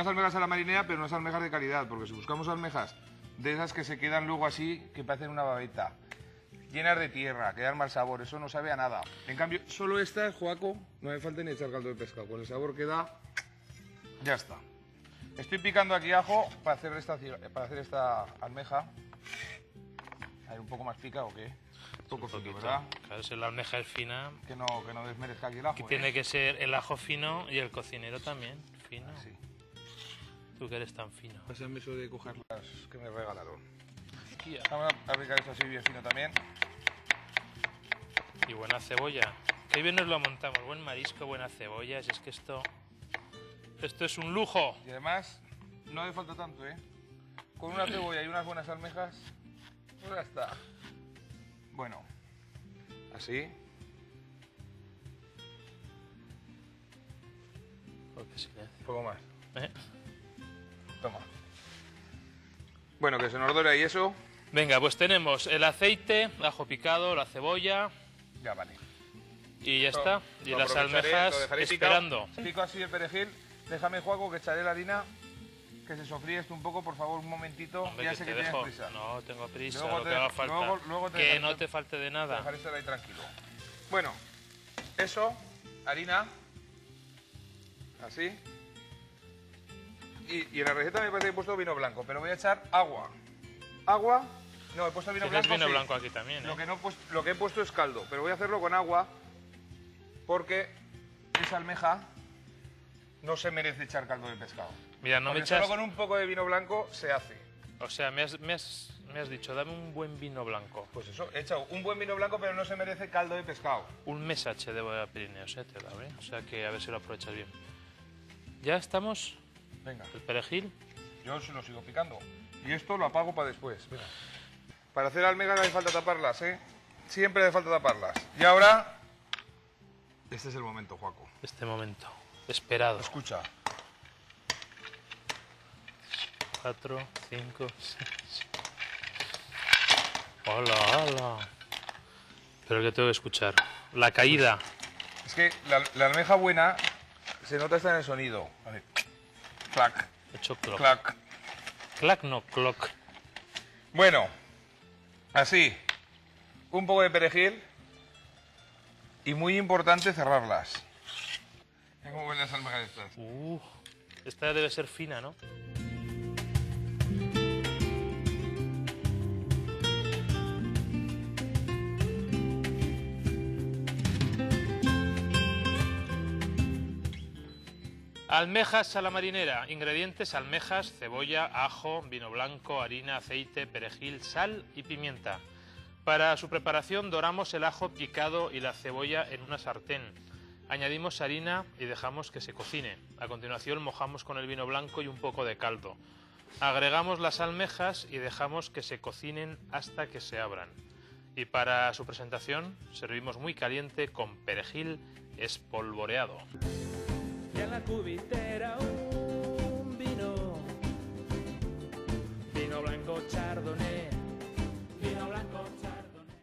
unas almejas a la marinera, pero unas almejas de calidad, porque si buscamos almejas de esas que se quedan luego así, que parecen una babeta, llenas de tierra, que dan mal sabor, eso no sabe a nada. En cambio, solo estas, Joaco, no me falta ni echar caldo de pescado, con el sabor que da, ya está. Estoy picando aquí ajo para hacer esta almeja. ¿Hay un poco más pica o qué? Poco fino, ¿verdad? Claro, si la almeja es fina... Que no desmerezca aquí el ajo. Aquí tiene que ser el ajo fino y el cocinero también fino. Sí. Tú que eres tan fino. Pásame eso de coger las que me regalaron. Hostia. Vamos a picar esto así bien fino también. Y buena cebolla. Qué bien nos lo montamos. Buen marisco, buena cebolla. Si es que esto es un lujo. Y además, no hace falta tanto, ¿eh? Con una cebolla y unas buenas almejas, pues ya está. Bueno, así. Un poco más. Toma. Bueno, que se nos dore ahí eso. Venga, pues tenemos el aceite, el ajo picado, la cebolla. Ya vale. Y ya está. Y Lo las aprovecharé, almejas lo dejaré esperando. Pico así el perejil. Déjame, Juaco, que echaré la harina. Que se sofríe esto un poco, por favor, un momentito. Hombre, ya que sé te que tienes dejo. prisa. No, tengo prisa, Luego lo te que haga dejo- falta. luego te Que dejaré- no te falte de Te nada. dejaré estar ahí tranquilo. Bueno, eso, harina, así. Y en la receta me parece que he puesto vino blanco, pero voy a echar agua. Agua, no, he puesto vino Tienes blanco. vino sí. blanco aquí también, ¿eh? Lo que he puesto es caldo, pero voy a hacerlo con agua porque esa almeja no se merece echar caldo de pescado. Mira, no me Porque echas... solo con un poco de vino blanco se hace. O sea, me has dicho, dame un buen vino blanco. Pues eso, he echado un buen vino blanco, pero no se merece caldo de pescado. Un mesache de Pirineos, te he dado, ¿eh? O sea que a ver si lo aprovechas bien. ¿Ya estamos? Venga. ¿El perejil? Yo se lo sigo picando. Y esto lo apago para después. Mira. Para hacer almejas no hace falta taparlas, ¿eh? Siempre hace falta taparlas. Y ahora... Este es el momento, Joaco. Este momento. Esperado. Escucha. 4, 5, 6... ¡Hola, hola! Pero que tengo que escuchar. La caída. Es que la almeja buena se nota hasta en el sonido. A ver. Clac, He hecho clock. clac. Clack no, clock. Bueno, así. Un poco de perejil. Y muy importante cerrarlas. Mira cómo huelen las almejas estas. Esta debe ser fina, ¿no? Almejas a la marinera. Ingredientes: almejas, cebolla, ajo, vino blanco, harina, aceite, perejil, sal y pimienta. Para su preparación doramos el ajo picado y la cebolla en una sartén. Añadimos harina y dejamos que se cocine. A continuación mojamos con el vino blanco y un poco de caldo. Agregamos las almejas y dejamos que se cocinen hasta que se abran. Y para su presentación servimos muy caliente con perejil espolvoreado. Y en la cubitera un vino blanco chardonnay.